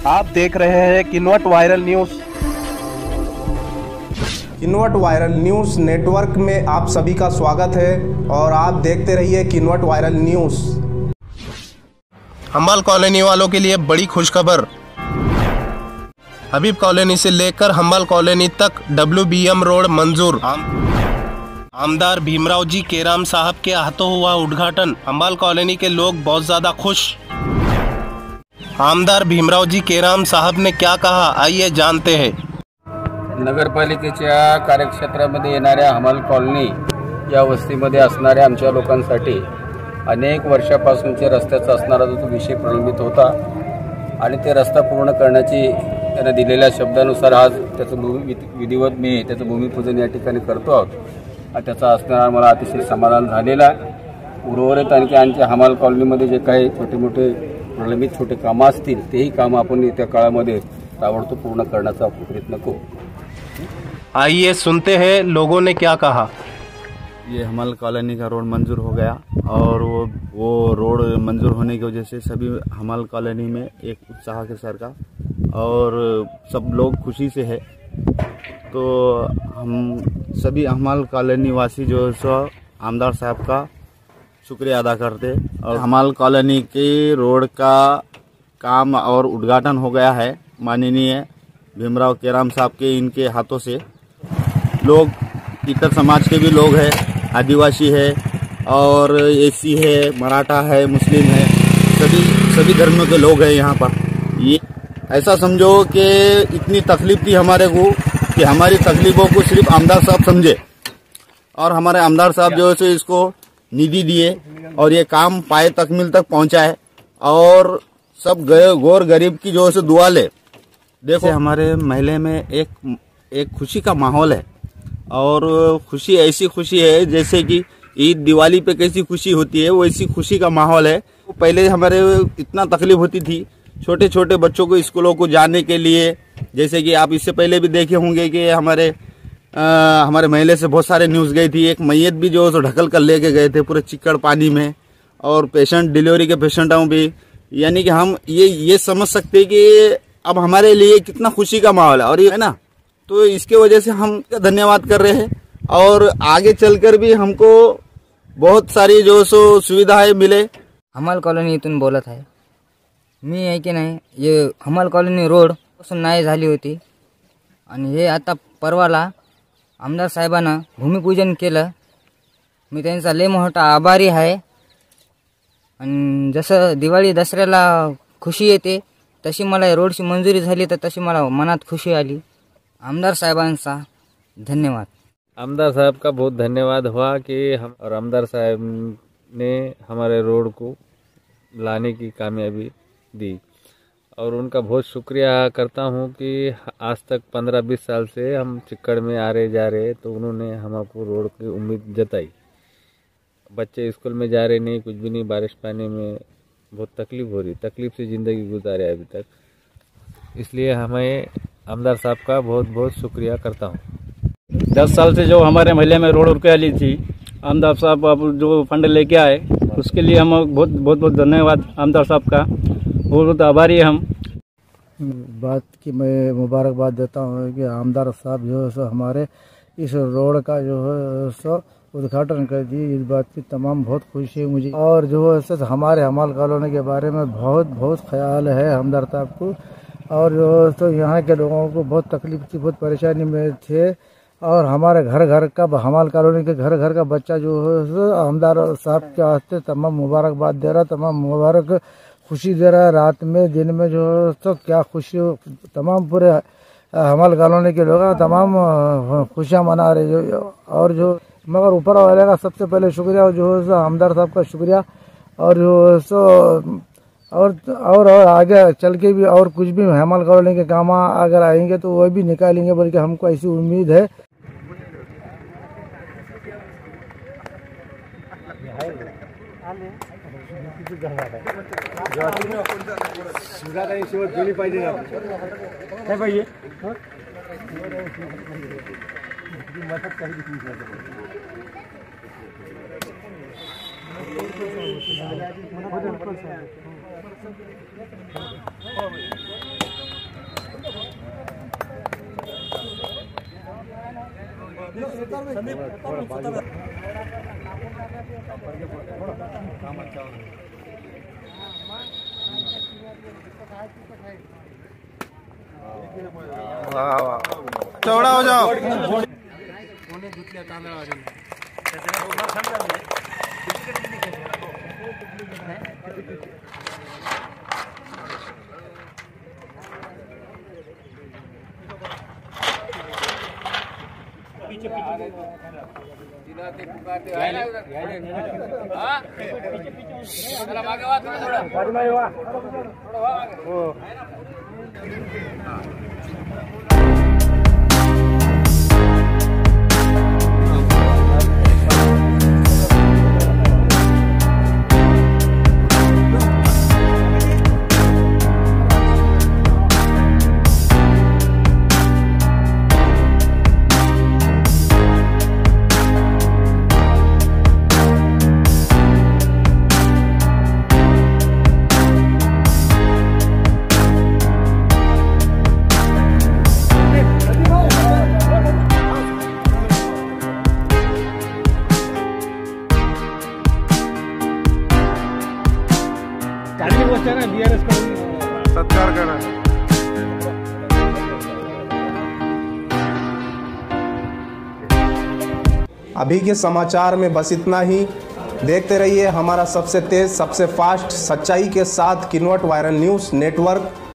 आप देख रहे हैं Kinwat viral news. Kinwat viral news network में आप सभी का स्वागत है और आप देखते रहिए Kinwat viral news. Humble colony वालों के लिए बड़ी खुशखबर। हबीब कॉलोनी से लेकर हम्बल कॉलोनी तक WBM रोड मंजूर। आमदार भीमराव जी केराम साहब के हाथों हुआ उद्घाटन। हम्बल कॉलोनी के लोग बहुत ज़्यादा खुश। आमदार भीमराव जी केराम साहब ने क्या कहा, आइए जानते हैं। नगरपालिकेच्या कार्यक्षेत्रामध्ये येणाऱ्या हम्बल कॉलनी या वस्तीमध्ये असणाऱ्या आमच्या लोकांसाठी अनेक वर्षापासूनचे रस्त्याचा असणारा जो विषय प्रलंबित होता आणि ते रस्ता पूर्ण करण्याची त्यांना दिलेल्या शब्दानुसार आज त्याचं विधिवत मी त्याचं भूमिपूजन या ठिकाणी करतो आहोत आणि त्याचा असणारा मला अतिशय समाधान झालेला आहे। उर्वरित आणखी आमच्या हम्बल कॉलनीमध्ये जे काही छोटे मोठे प्रलंबित छोटे कामं असतील तेही कामं आपण येत्या काळामध्ये ताबडतोब पूर्ण करण्याचा प्रयत्न करू। आइए सुनते हैं लोगों ने क्या कहा। ये हम्बल कॉलोनी का रोड मंजूर हो गया और वो रोड मंजूर होने की वजह से सभी हम्बल कॉलोनी में एक उत्साह के सर का और सब लोग खुशी से है। तो हम सभी हम्बल कॉलोनी वासी जो सो आमदार साहब का शुक्रिया अदा करते और हम्बल कॉलोनी के रोड का काम और उद्घाटन हो गया है माननीय भीमराव केराम साहब के इनके हाथों से। लोग इतर समाज के भी लोग हैं, आदिवासी है और एसी है, मराठा है, मुस्लिम है, सभी धर्मों के लोग हैं यहाँ पर। ये ऐसा समझो कि इतनी तकलीफ थी हमारे को कि हमारी तकलीफों को सिर्फ आमदार साहब समझे और हमारे आमदार साहब जो है इसको निधि दिए और ये काम पाए तकमील तक पहुँचाए और सब गौर गरीब की जो है दुआ ले। देखो हमारे महल्ले में एक खुशी का माहौल है और खुशी ऐसी खुशी है जैसे कि ईद दिवाली पे कैसी खुशी होती है वैसी खुशी का माहौल है। पहले हमारे इतना तकलीफ होती थी छोटे छोटे बच्चों को स्कूलों को जाने के लिए, जैसे कि आप इससे पहले भी देखे होंगे कि हमारे महल्ले से बहुत सारे न्यूज़ गई थी। एक मैयत भी जो है ढकल कर लेके गए थे पूरे चिक्कड़ पानी में और पेशेंट डिलीवरी के पेशेंटों भी, यानी कि हम ये समझ सकते हैं कि अब हमारे लिए कितना खुशी का माहौल है और ये है ना, तो इसके वजह से हम धन्यवाद कर रहे हैं और आगे चलकर भी हमको बहुत सारी जो सो सुविधाएं मिले। हम्बल कॉलनी इथून बोलत आहे मी, आहे की नाही। ये हम्बल कॉलनी रोड पासून नाही झाली होती आणि हे आता परवाला आमदार साहेबांना भूमिपूजन केलं। मी त्यांचा लय मोठा आभारी आहे आणि जसं दिवाळी दसऱ्याला खुशी येते तशी मला रोडची मंजुरी झाली तर तशी मला मनात खुशी आली। आमदार साहेबांचा धन्यवाद। आमदार साहब का बहुत धन्यवाद हुआ कि हम और आमदार साहब ने हमारे रोड को लाने की कामयाबी दी और उनका बहुत शुक्रिया करता हूं कि आज तक 15-20 साल से हम चिक्कड़ में आ रहे जा रहे तो उन्होंने हमको रोड की उम्मीद जताई। बच्चे स्कूल में जा रहे नहीं, कुछ भी नहीं, बारिश पानी में बहुत तकलीफ हो रही, तकलीफ से ज़िंदगी गुजारे अभी तक। इसलिए हमें आमदार साहब का बहुत बहुत शुक्रिया करता हूँ। 10 साल से जो हमारे महल्ले में रोड रुकवाली थी, आमदार साहब अब जो फंड लेके आए उसके लिए हम बहुत धन्यवाद आमदार साहब का, बहुत आभारी है हम। बात की मैं मुबारकबाद देता हूँ कि आमदार साहब जो है सो हमारे इस रोड का जो है सो उद्घाटन कर दिए। इस बात की तमाम बहुत खुशी है मुझे और जो है सो हमारे हम्बल कॉलोनी के बारे में बहुत ख्याल है आमदार साहब को और जो है सो यहाँ के लोगों को बहुत तकलीफ थी, बहुत परेशानी में थे और हमारे घर का हम्बल कॉलोनी के घर का बच्चा जो है सो आमदार साहब के वास्ते तमाम मुबारकबाद दे रहा, तमाम मुबारक खुशी दे रहा है। रात में दिन में जो है तो क्या खुशी तमाम पूरे हम्बल कॉलोनी के लोग तमाम खुशियाँ मना रहे और जो मगर ऊपर वाले का सबसे पहले शुक्रिया जो है सो आमदार साहब का शुक्रिया और जो है सो और आगे चल के भी और कुछ भी हम्बल कॉलोनी के काम अगर आएंगे तो वह भी निकालेंगे, बल्कि हमको ऐसी उम्मीद है। मदत चौड़ा हो जाओ। सत्कार करा। अभी के समाचार में बस इतना ही। देखते रहिए हमारा सबसे तेज, सबसे फास्ट, सच्चाई के साथ किन्वट वायरल न्यूज़ नेटवर्क।